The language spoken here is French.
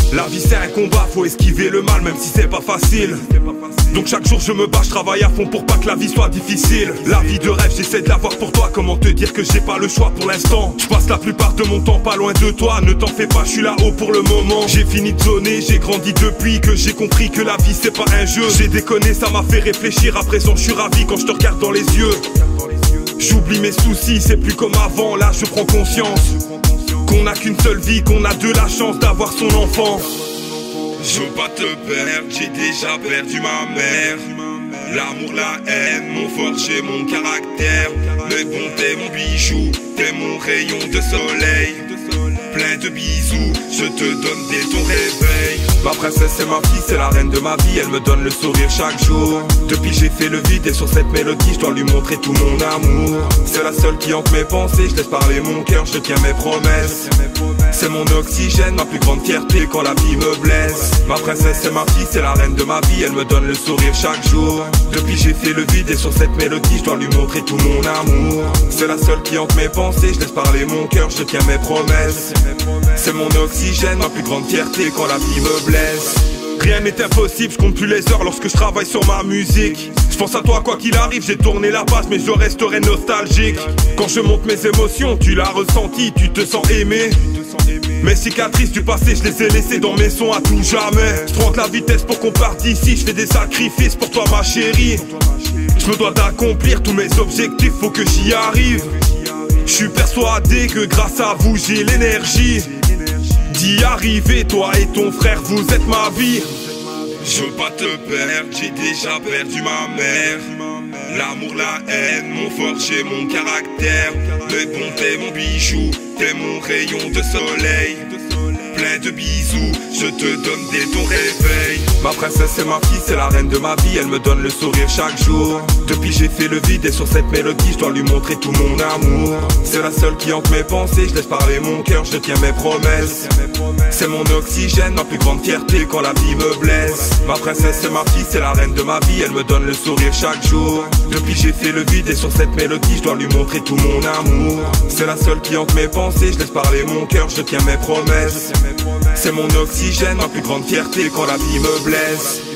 La vie c'est un combat, faut esquiver le mal même si c'est pas facile. Donc chaque jour je me bats, je travaille à fond pour pas que la vie soit difficile. La vie de rêve, j'essaie de l'avoir pour toi. Comment te dire que j'ai pas le choix pour l'instant? Je passe la plupart de mon temps pas loin de toi. Ne t'en fais pas, je suis là-haut pour le moment. J'ai fini de zoner, j'ai grandi depuis que j'ai compris que la vie c'est pas un jeu. J'ai déconné, ça m'a fait réfléchir. À présent je suis ravi quand je te regarde dans les yeux. J'oublie mes soucis, c'est plus comme avant. Là je prends conscience qu'on n'a qu'une seule vie, qu'on a de la chance d'avoir son enfant. Je veux pas te perdre, j'ai déjà perdu ma mère. L'amour, la haine m'ont forgé mon caractère. Mais bon, t'es mon bijou, t'es mon rayon de soleil. Plein de bisous, je te donne dès ton réveil. Ma princesse c'est ma fille, c'est la reine de ma vie. Elle me donne le sourire chaque jour. Depuis j'ai fait le vide et sur cette mélodie je dois lui montrer tout mon amour. C'est la seule qui hante mes pensées, je laisse parler mon cœur, je tiens mes promesses. C'est mon oxygène, ma plus grande fierté quand la vie me blesse. Ma princesse c'est ma fille, c'est la reine de ma vie. Elle me donne le sourire chaque jour. Depuis j'ai fait le vide et sur cette mélodie je dois lui montrer tout mon amour. C'est la seule qui hante mes pensées, je laisse parler mon cœur, je tiens mes promesses. C'est mon oxygène, ma plus grande fierté quand la vie me blesse. Rien n'est impossible, je compte plus les heures lorsque je travaille sur ma musique. Je pense à toi quoi qu'il arrive, j'ai tourné la page mais je resterai nostalgique. Quand je monte mes émotions, tu l'as ressenti, tu te sens aimé. Mes cicatrices du passé, je les ai laissées dans mes sons à tout jamais. Je prends de la vitesse pour qu'on parte d'ici, je fais des sacrifices pour toi ma chérie. Je me dois d'accomplir tous mes objectifs, faut que j'y arrive. Je suis persuadé que grâce à vous j'ai l'énergie d'y arriver, toi et ton frère vous êtes ma vie. Je veux pas te perdre, j'ai déjà perdu ma mère. L'amour, la haine m'ont forgé mon caractère. Mais bon, t'es mon bijou, t'es mon rayon de soleil. Plein de bisous, je te donne dès ton réveil. Ma princesse c'est ma fille, c'est la reine de ma vie. Elle me donne le sourire chaque jour. Depuis j'ai fait le vide et sur cette mélodie je dois lui montrer tout mon amour. C'est la seule qui hante mes pensées, je laisse parler mon cœur, je tiens mes promesses. C'est mon oxygène, ma plus grande fierté quand la vie me blesse. Ma princesse c'est ma fille, c'est la reine de ma vie. Elle me donne le sourire chaque jour. Depuis j'ai fait le vide et sur cette mélodie je dois lui montrer tout mon amour. C'est la seule qui hante mes pensées, je laisse parler mon cœur, je tiens mes promesses. C'est mon oxygène, ma plus grande fierté quand la vie me blesse.